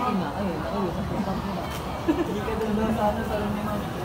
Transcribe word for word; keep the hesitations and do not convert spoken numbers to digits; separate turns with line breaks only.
ina. Ayun, nauwi sa puntang ina.
Hindi ka doon sa ano, sa Romino.